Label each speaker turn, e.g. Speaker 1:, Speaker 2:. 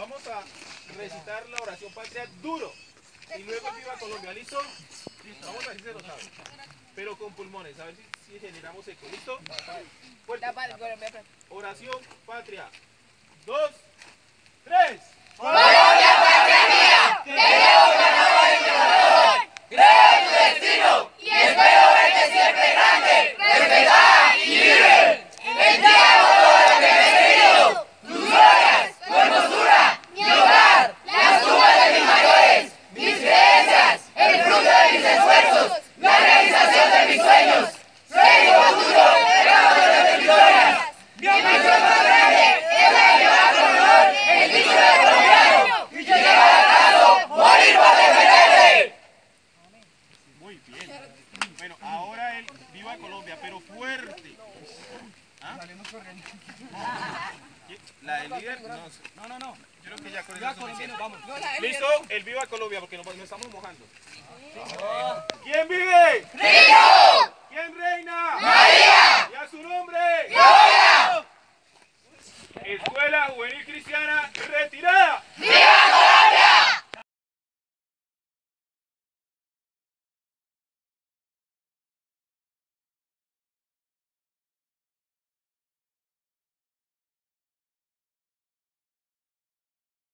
Speaker 1: Vamos a recitar la oración patria duro. Y luego el Viva Colombia. ¿Listo? Listo. Vamos a ver si se lo sabe. Pero con pulmones. A ver si generamos eco. ¿Listo? Fuerte. Oración patria. 2, 3.
Speaker 2: Colombia, patria mía, te llevo ganado en mi corazón. Creo en tu destino y espero verte siempre grande, respetada y libre. El día por todo lo que me he querido, tus glorias, tu hermosura, mi hogar, las tumbas de mis mayores, mis creencias, el fruto de mis esfuerzos, la realización de mis sueños. Soy mi futuro, legado de mis victorias. Mi ambición más grande es la de llevar con honor el título de colombiano y llevar a caso, morir por defenderte.
Speaker 1: Muy bien. Bueno, ahora el Viva Colombia, pero fuerte. ¿Ah? ¿La del líder? No. Yo creo que ya con eso es suficiente. Vamos. ¿Listo? El Viva Colombia, porque nos estamos mojando. ¿Quién vive?
Speaker 2: ¡Cristo!
Speaker 1: ¿Quién reina?
Speaker 2: ¡María!
Speaker 1: ¿Y a su nombre?
Speaker 2: ¡Dios!